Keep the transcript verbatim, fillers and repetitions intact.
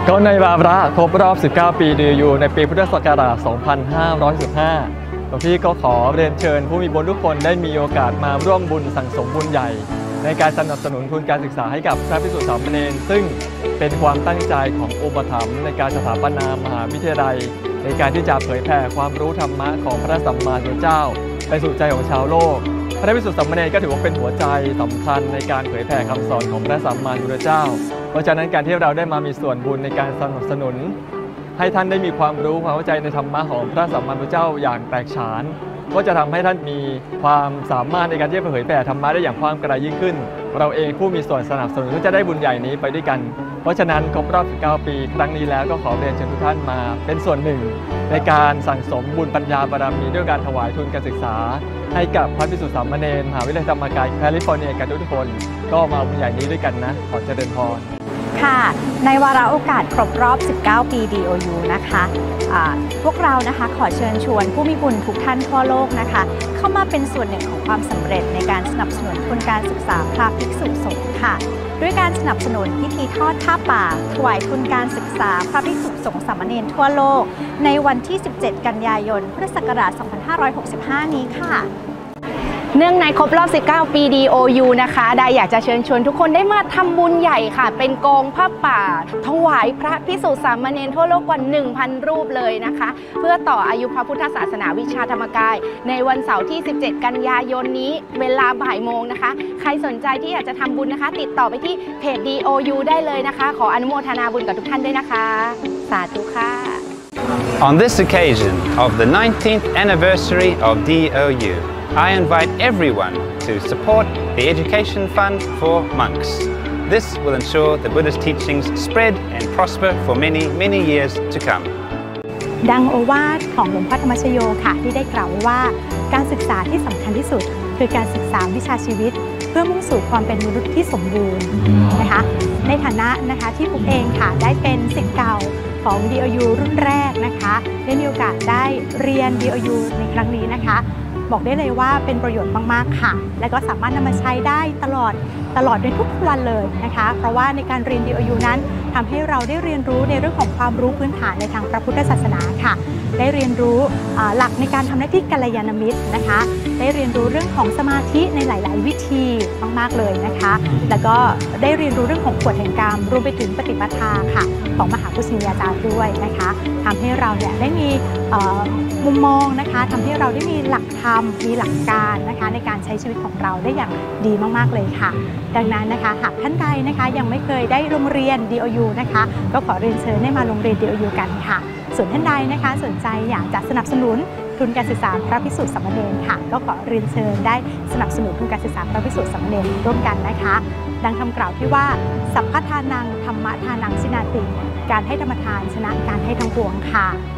ก็ในวาระครบรอบ สิบเก้า ปี ดี ยู ในปีพุทธศักราช สองพันห้าร้อยสิบห้า หลวงพี่ก็ขอเรียนเชิญผู้มีบุญทุกคนได้มีโอกาสมาร่วมบุญสั่งสมบุญใหญ่ในการสนับสนุนทุนการศึกษาให้กับพระภิกษุสามเณรซึ่งเป็นความตั้งใจของอุปถัมภ์ในการสถาปนามหาวิทยาลัยในการที่จะเผยแผ่ความรู้ธรรมะของพระสัมมาสัมพุทธเจ้าไปสู่ใจของชาวโลกพระภิกษุสามเณรก็ถือว่าเป็นหัวใจสำคัญในการเผยแผ่คำสอนของพระสัมมาสัมพุทธเจ้าเพราะฉะนั้นการที่เราได้มามีส่วนบุญในการสนับสนุนให้ท่านได้มีความรู้ความเข้าใจในธรรมะของพระสัมมาสัมพุทธเจ้าอย่างแตกฉานก็จะทำให้ท่านมีความสามารถในการที่จะเผยแผ่ธรรมะได้อย่างกว้างไกลยิ่งขึ้นเราเองผู้มีส่วนสนับสนุนก็จะได้บุญใหญ่นี้ไปด้วยกันเพราะฉะนั้นครบรอบ สิบเก้า ปีครั้งนี้แล้วก็ขอเรียนเชิญทุกท่านมาเป็นส่วนหนึ่งในการสั่งสมบุญปัญญาบารมีด้วยการถวายทุนการศึกษาให้กับพระภิกษุสามเณรมหาวิทยาลัยธรรมกายแคลิฟอร์เนียกันทุกคนก็มาบุญใหญ่นี้ด้วยกันนะขอเจริญพรค่ะในวาระโอกาสครบรอบ สิบเก้า ปี ดี โอ ยู นะคะพวกเรานะคะขอเชิญชวนผู้มีบุญทุกท่านทั่วโลกนะคะเข้ามาเป็นส่วนหนึ่งของความสำเร็จในการสนับสนุนทุนการศึกษาพระภิกษุสงฆ์ค่ะด้วยการสนับสนุนพิธีทอดผ้าป่าถวายทุนการศึกษาพระภิกษุสงฆ์สามเณรทั่วโลกในวันที่ สิบเจ็ด กันยายน พุทธศักราช สองพันห้าร้อยหกสิบห้า นี้ค่ะเนื่องในครบรอบ สิบเก้า ปี ดี โอ ยู นะคะได้อยากจะเชิญชวนทุกคนได้มาทำบุญใหญ่ค่ะเป็นกองผ้าป่าถวายพระภิกษุสามเณรทั่วโลกกว่า หนึ่งพัน รูปเลยนะคะเพื่อต่ออายุพระพุทธศาสนาวิชาธรรมกายในวันเสาร์ที่ สิบเจ็ด กันยายนนี้เวลาบ่ายโมงนะคะใครสนใจที่อยากจะทำบุญนะคะติดต่อไปที่เพจ ดี โอ ยู ได้เลยนะคะขออนุโมทนาบุญกับทุกท่านด้วยนะคะสาธุค่ะ On this occasion of the nineteenth anniversary of ดี โอ ยู, I invite everyone to support the Education Fund for Monks. This will ensure the Buddha's teachings spread and prosper for many, many years to come. ดังโอวาทของหลวงพ่อธรรมชโยค่ะที่ได้กล่าวไว้ว่าการศึกษาที่สำคัญที่สุดคือการศึกษาวิชาชีวิตเพื่อมุ่งสู่ความเป็นมนุษย์ที่สมบูรณ์นะคะในฐานะนะคะที่ผมเองค่ะได้เป็นศิษย์เก่าของ ดี โอ ยู รุ่นแรกนะคะได้มีโอกาสได้เรียน ดี โอ ยู ในครั้งนี้นะคะบอกได้เลยว่าเป็นประโยชน์มากๆค่ะและก็สามารถนำมาใช้ได้ตลอดตลอดในทุกวันเลยนะคะเพราะว่าในการเรียน ดี โอ ยู นั้นทำให้เราได้เรียนรู้ในเรื่องของความรู้พื้นฐานในทางพระพุทธศาสนาค่ะได้เรียนรู้หลักในการทำหน้าที่กัลยาณมิตรนะคะได้เรียนรู้เรื่องของสมาธิในหลายๆวิธีมากๆเลยนะคะแล้วก็ได้เรียนรู้เรื่องของกฎแห่งกรรมรวมไปถึงปฏิปทาค่ะของมหาปุชญาจารย์ด้วยนะคะทำให้เราเนี่ยได้มีมุมมองนะคะทำให้เราได้มีหลักธรรมมีหลักการนะคะในการใช้ชีวิตของเราได้อย่างดีมากๆเลยค่ะดังนั้นนะคะหากท่านใดนะคะยังไม่เคยได้โรงเรียน ดี โอ ยู นะคะก็ขอเรียนเชิญให้มาโรงเรียน ดี โอ ยู กันค่ะส่วนท่านใดนะคะสนใจอยากจะสนับสนุนทุนการศึกษาพระภิกษุสามเณรค่ะก็ขอเรียนเชิญได้สนับสนุนทุนการศึกษาพระภิกษุสามเณรร่วมกันนะคะดังคำกล่าวที่ว่าสัพพทานังธรรมทานังชินาติการให้ธรรมทานชนะการให้ทั้งปวงค่ะ